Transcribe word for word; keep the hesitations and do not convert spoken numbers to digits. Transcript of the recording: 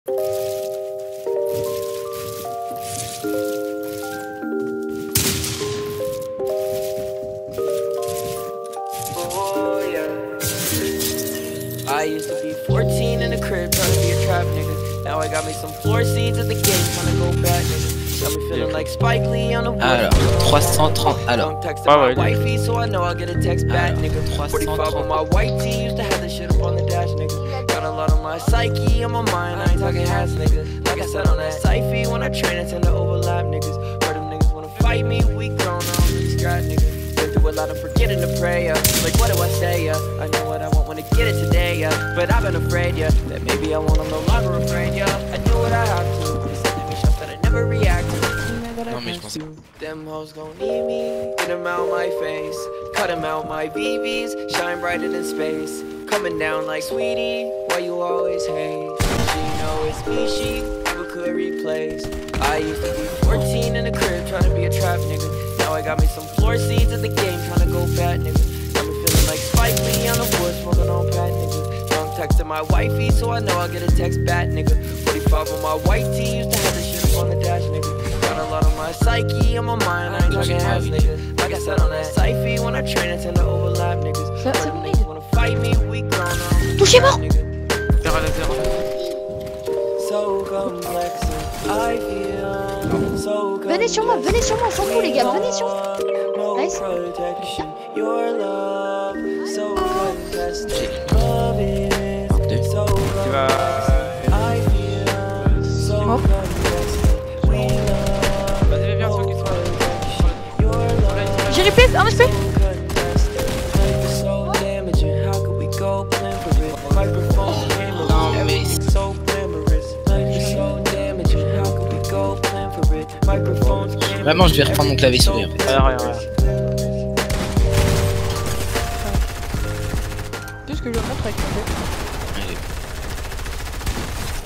I used to be fourteen in the crib trying to be a trap nigga. Now I got me some floor seeds at the game trying to go back nigga. Got me feeling like Spike Lee on the wood. Alors, trois cent trente. Alors, ah ouais, wifey, so I know I'll get a text back nigga. forty-five on my white tee, used to have this shit up on the dash nigga. Got a lot on my psyche, on my mind, I ain't talking ass nigga. Like I said on that Syfy, when I train I tend to overlap niggas. Where them niggas wanna fight me, we grown up, we scrap nigga. A lot of forgetting to pray, uh. Like what do I say, uh? I know what I want when I get it today, uh. But I've been afraid, yeah, that maybe I won't, I'm no longer afraid, yeah. I do what I have to, they said to me shots that I never react to. Non mais je pense que... Them hoes gon' need me, get them out my face. Cut them out my B Bs, shine brighter than space. Coming down like sweetie, why you always hate? She know it's me, she never could replace. I used to be fourteen in the crib trying to be a trap nigga. Now I got me some floor seeds at the game, tryna go fat, nigga. Got me feeling like Spike Lee on the wood, smoking on pat, nigga. Now I'm texting my wifey, so I know I'll get a text back, nigga. forty-five on my white tee, used to have this shit up on the dash, nigga. Got a lot on my psyche, on my mind, I ain't talking ass, nigga. Like I said on that Syfy, when I train, I tend to overlap, niggas. Ça, c'est bon. Niggas wanna fight me, we grown up. Touchez-moi! So complex, I feel so good. Venez sur moi, venez sur moi, on s'en fout les gars, venez sur moi. Nice. Tu vas... Hop. Vas-y, viens, sur qui soit. J'ai replay, un H P. Non mais... Vraiment, je vais reprendre mon clavier souris en fait. Rien, rien, rien. C'est ce que je montre avec mon jeu. Allez.